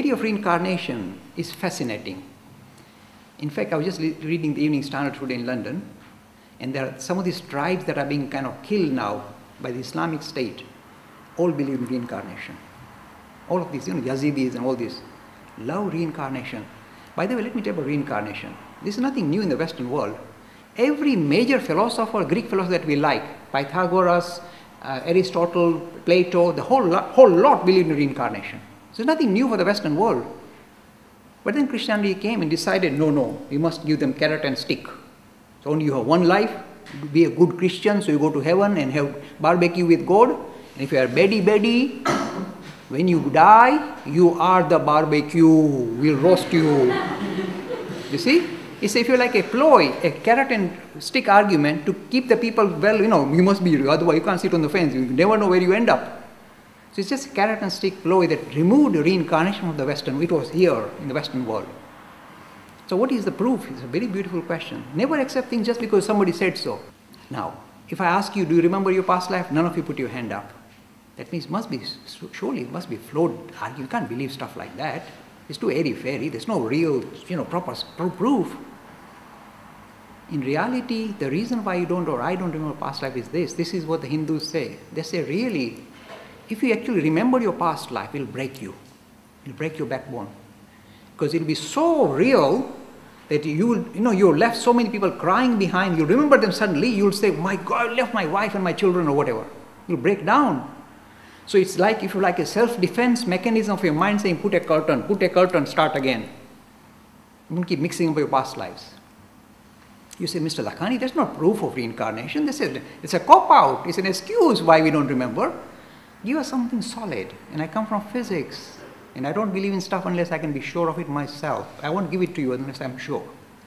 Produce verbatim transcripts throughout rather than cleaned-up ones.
theory of reincarnation is fascinating. In fact, I was just reading the Evening Standard today in London, and there are some of these tribes that are being kind of killed now by the Islamic State, all believe in reincarnation. All of these, you know, Yazidis and all this, love reincarnation. By the way, let me tell you about reincarnation. This is nothing new in the Western world. Every major philosopher, Greek philosopher that we like, Pythagoras, uh, Aristotle, Plato, the whole lot, whole lot believe in reincarnation. So it's nothing new for the Western world. But then Christianity came and decided, no, no, you must give them carrot and stick. So only you have one life, be a good Christian, so you go to heaven and have barbecue with God. And if you are baddy baddy, when you die, you are the barbecue, we'll roast you. You see? It's if you like a ploy, a carrot and stick argument to keep the people, well, you know, you must be, otherwise you can't sit on the fence, you never know where you end up. So it's just a carrot and stick ploy that removed reincarnation from the Western. It was here in the Western world. So what is the proof? It's a very beautiful question. Never accept things just because somebody said so. Now, if I ask you, do you remember your past life? None of you put your hand up. That means must be, surely it must be flawed. You can't believe stuff like that. It's too airy-fairy. There's no real, you know, proper proof. In reality, the reason why you don't or I don't remember past life is this. This is what the Hindus say. They say, really, if you actually remember your past life, it will break you. It will break your backbone. Because it will be so real that you will, you know, you're left so many people crying behind. You remember them suddenly, you'll say, my God, I left my wife and my children or whatever. You'll break down. So it's like, if you like, a self-defense mechanism of your mind saying, put a curtain, put a curtain, start again. You don't keep mixing up your past lives. You say, Mister Lakhani, that's not proof of reincarnation. They say, it's a cop-out. It's an excuse why we don't remember. Give us something solid. And I come from physics. And I don't believe in stuff unless I can be sure of it myself. I won't give it to you unless I'm sure.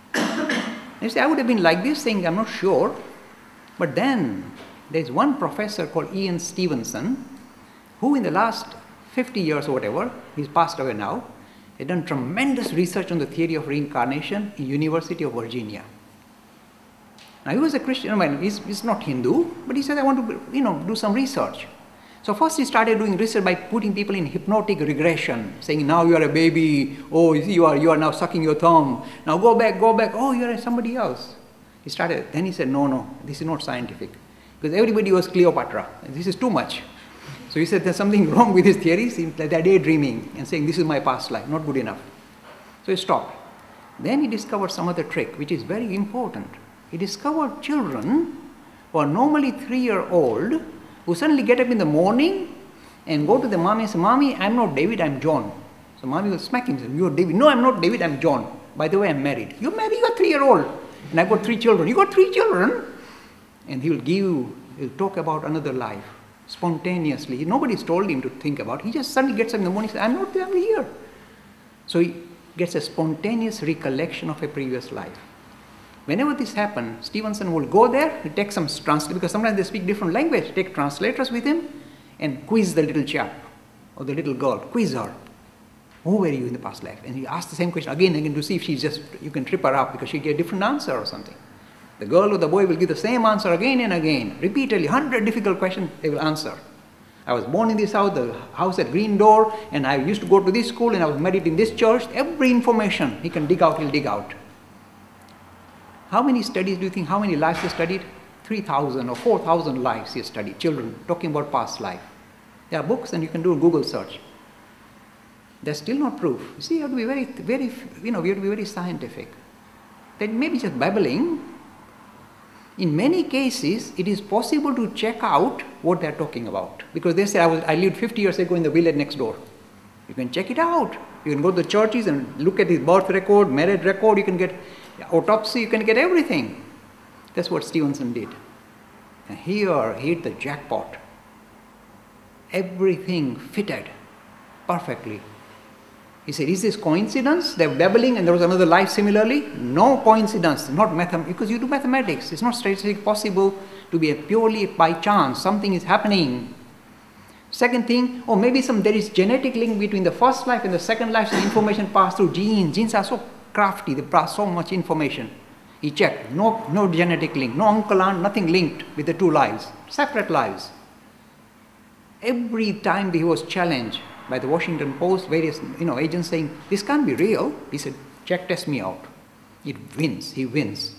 You say, I would have been like this saying, I'm not sure. But then, there's one professor called Ian Stevenson, who in the last fifty years or whatever, he's passed away now, had done tremendous research on the theory of reincarnation in University of Virginia. Now he was a Christian, I mean, he's, he's not Hindu, but he said, I want to, you know, do some research. So first he started doing research by putting people in hypnotic regression, saying, now you are a baby, oh, you are, you are now sucking your thumb, now go back, go back, oh, you are somebody else. He started, then he said, no, no, this is not scientific. Because everybody was Cleopatra, and this is too much. So he said, there's something wrong with his theories, they're daydreaming and saying, this is my past life, not good enough. So he stopped. Then he discovered some other trick, which is very important. He discovered children who are normally three-year-old, who suddenly get up in the morning and go to the mommy and say, Mommy, I'm not David, I'm John. So mommy will smack him and say, you're David. No, I'm not David, I'm John. By the way, I'm married. You're married, you're three-year-old. And I've got three children. You got three children? And he will give, he'll talk about another life spontaneously. Nobody's told him to think about. He just suddenly gets up in the morning and says, I'm not there, I'm here. So he gets a spontaneous recollection of a previous life. Whenever this happens, Stevenson will go there, he takes some translate, because sometimes they speak different language, take translators with him and quiz the little chap or the little girl, quiz her. Who were you in the past life? And he asks the same question again and again to see if she's just, you can trip her up because she get a different answer or something. The girl or the boy will give the same answer again and again, repeatedly, hundred difficult questions they will answer. I was born in this house, the house at Green Door, and I used to go to this school and I was married in this church. Every information he can dig out, he'll dig out. How many studies do you think, how many lives he studied? three thousand or four thousand lives he studied, children, talking about past life. There are books and you can do a Google search. That's still not proof. You see, you have to be very, very, you know, we have to be very scientific. That may be just babbling. In many cases, it is possible to check out what they're talking about. Because they say, I, was, I lived fifty years ago in the village next door. You can check it out. You can go to the churches and look at his birth record, marriage record, you can get autopsy, you can get everything. That's what Stevenson did. And here, he hit the jackpot. Everything fitted perfectly. He said, is this coincidence? They're babbling and there was another life similarly? No coincidence, not mathematics, because you do mathematics. It's not statistically possible to be a purely by chance. Something is happening. Second thing, or maybe some there is genetic link between the first life and the second life, so information passed through genes. Genes are so crafty, they pass so much information. He checked, no, no genetic link, no uncle, aunt, nothing linked with the two lives, separate lives. Every time he was challenged, by the Washington Post, various you know, agents saying, this can't be real. He said, check, test me out. It wins, he wins.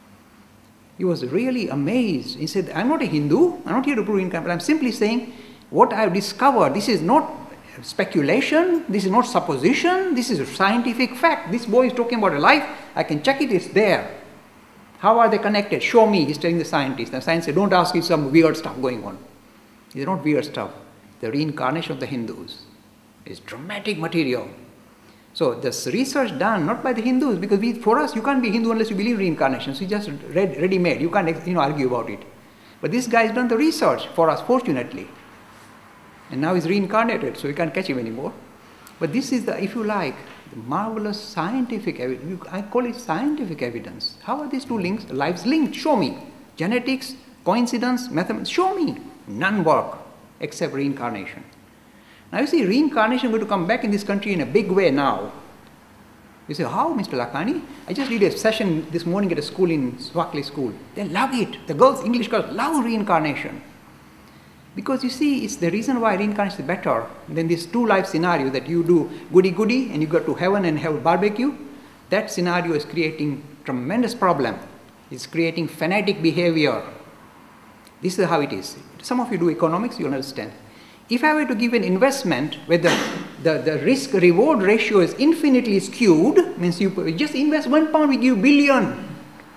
He was really amazed. He said, I'm not a Hindu, I'm not here to prove reincarnation, but I'm simply saying, what I've discovered, this is not speculation, this is not supposition, this is a scientific fact. This boy is talking about a life, I can check it, it's there. How are they connected? Show me, he's telling the scientist. The scientist said, don't ask me some weird stuff going on. It's not weird stuff. The reincarnation of the Hindus is dramatic material. So this research done not by the Hindus, because we, for us, you can't be Hindu unless you believe reincarnation. So it's just read, ready-made. You can't you know, argue about it. But this guy has done the research for us, fortunately. And now he's reincarnated, so you can't catch him anymore. But this is the, if you like, the marvelous scientific evidence. I call it scientific evidence. How are these two links? Lives linked. Show me. Genetics, coincidence, mathematics. Show me. None work except reincarnation. Now you see, reincarnation is going to come back in this country in a big way now. You say, how, Mister Lakhani? I just did a session this morning at a school in Swarkley School. They love it. The girls, English girls, love reincarnation. Because you see, it's the reason why reincarnation is better than this two-life scenario that you do goody-goody and you go to heaven and have a barbecue. That scenario is creating tremendous problem. It's creating fanatic behavior. This is how it is. Some of you do economics, you'll understand. If I were to give an investment where the, the, the risk-reward ratio is infinitely skewed, means you just invest one pound, we give billion.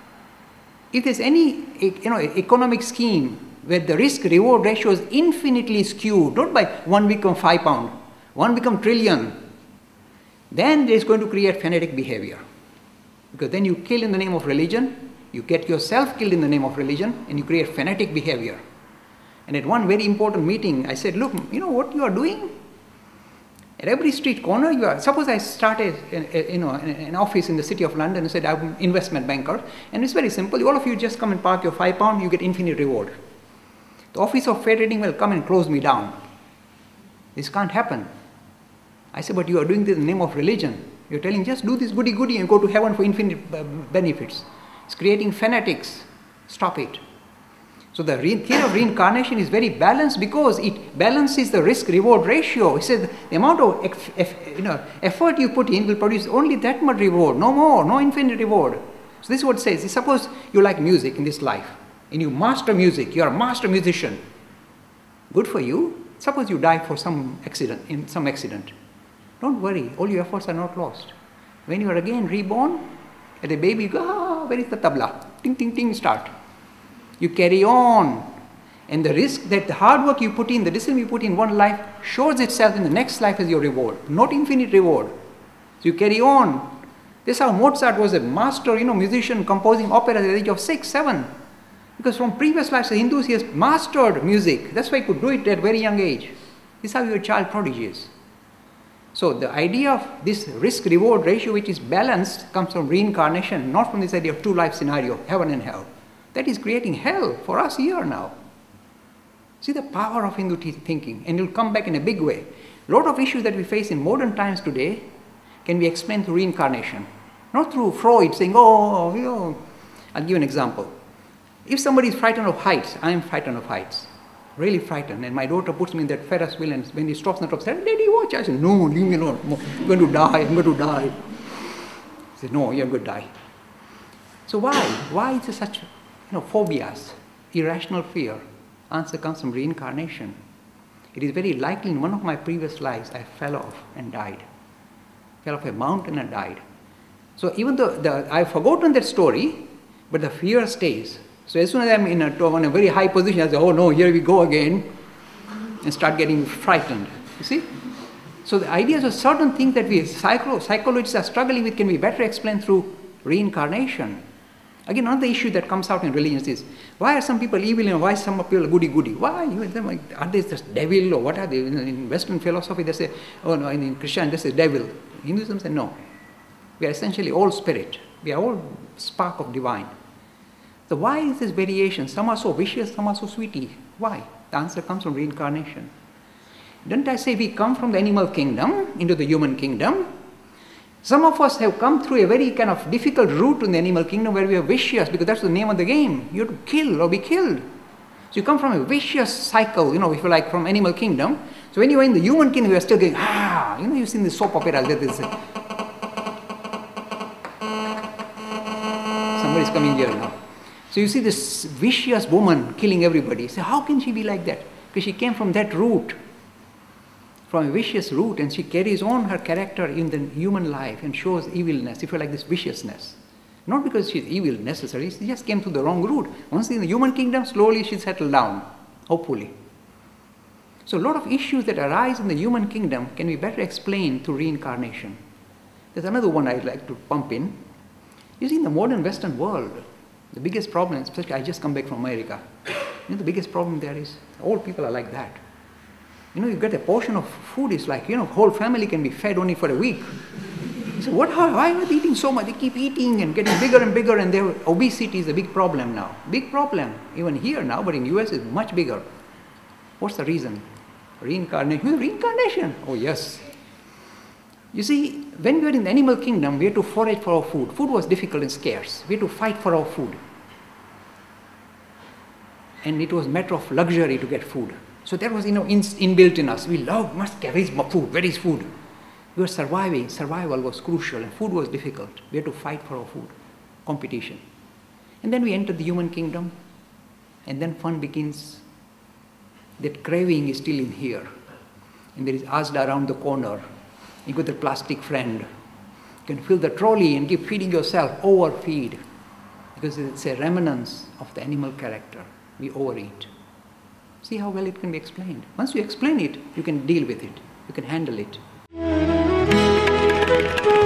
If there's any you know, economic scheme where the risk-reward ratio is infinitely skewed, not by one become five pound, one become trillion, then there's going to create fanatic behavior. Because then you kill in the name of religion, you get yourself killed in the name of religion, and you create fanatic behavior. And at one very important meeting, I said, look, you know what you are doing? At every street corner, you are, suppose I started a, a, you know, an office in the city of London and said, I'm an investment banker. And it's very simple. All of you just come and park your five pound, you get infinite reward. The office of fair trading will come and close me down. This can't happen. I said, but you are doing this in the name of religion. You're telling, just do this goody-goody and go to heaven for infinite benefits. It's creating fanatics. Stop it. So the theory of reincarnation is very balanced because it balances the risk-reward ratio. It says the amount of eff, eff, you know, effort you put in will produce only that much reward, no more, no infinite reward. So this is what it says. Suppose you like music in this life and you master music, you are a master musician. Good for you. Suppose you die for some accident, in some accident. Don't worry, all your efforts are not lost. When you are again reborn, as a baby, you go, ah, where is the tabla? Ting, ting, ting, start. You carry on. And the risk that the hard work you put in, the discipline you put in one life, shows itself in the next life as your reward, not infinite reward. So you carry on. This is how Mozart was a master, you know, musician composing opera at the age of six, seven. Because from previous lives, the Hindus, he has mastered music. That's why he could do it at a very young age. This is how your child prodigy is. So the idea of this risk-reward ratio, which is balanced, comes from reincarnation, not from this idea of two-life scenario, heaven and hell. That is creating hell for us here now. See the power of Hindu thinking, and it will come back in a big way. A lot of issues that we face in modern times today can be explained through reincarnation. Not through Freud saying, oh, you know. I'll give you an example. If somebody is frightened of heights, I am frightened of heights. Really frightened. And my daughter puts me in that Ferris wheel, and when he stops on the top, says, Daddy, watch. I say, no, leave me alone. I'm going to die. I'm going to die. He says, no, you're going to die. So why? Why is there such, you know, phobias, irrational fear? Answer comes from reincarnation. It is very likely in one of my previous lives, I fell off and died. Fell off a mountain and died. So even though the, I've forgotten that story, but the fear stays. So as soon as I'm in a, on a very high position, I say, oh no, here we go again, and start getting frightened. You see? So the ideas of certain things that we psycho psychologists are struggling with can be better explained through reincarnation. Again, another issue that comes out in religions is, why are some people evil and why are some people goody-goody? Why? Are they just devil or what are they? In Western philosophy, they say, oh no, in Christianity, they say devil. Hinduism says no. We are essentially all spirit. We are all spark of divine. So why is this variation? Some are so vicious, some are so sweetie. Why? The answer comes from reincarnation. Didn't I say we come from the animal kingdom into the human kingdom? Some of us have come through a very kind of difficult route in the animal kingdom where we are vicious because that's the name of the game. You have to kill or be killed. So you come from a vicious cycle, you know, if you like, from animal kingdom. So when you are in the human kingdom, you are still going, ah, you know, you've seen the soap operas, that is, somebody's coming here now. So you see this vicious woman killing everybody. So how can she be like that? Because she came from that root, from a vicious root, and she carries on her character in the human life and shows evilness, if you like, this viciousness. Not because she's evil necessarily, she just came to the wrong route. Once in the human kingdom, slowly she settled down, hopefully. So a lot of issues that arise in the human kingdom can be better explained through reincarnation. There's another one I'd like to pump in. You see, in the modern Western world, the biggest problem, especially I just come back from America, you know, the biggest problem there is old people are like that. You know, you get a portion of food, it's like, you know, whole family can be fed only for a week. So what, how, why are they eating so much? They keep eating and getting bigger and bigger, and their obesity is a big problem now. Big problem, even here now, but in U S it's much bigger. What's the reason? Reincarnation. Reincarnation. Oh yes. You see, when we were in the animal kingdom, we had to forage for our food. Food was difficult and scarce. We had to fight for our food. And it was a matter of luxury to get food. So that was, you know, in, inbuilt in us. We love, must get, where is my food? Where is food? We were surviving. Survival was crucial, and food was difficult. We had to fight for our food. Competition. And then we entered the human kingdom, and then fun begins. That craving is still in here. And there is Asda around the corner. You got the plastic friend. You can fill the trolley and keep feeding yourself, overfeed. Because it's a remnants of the animal character. We overeat. See how well it can be explained. Once you explain it, you can deal with it. You can handle it.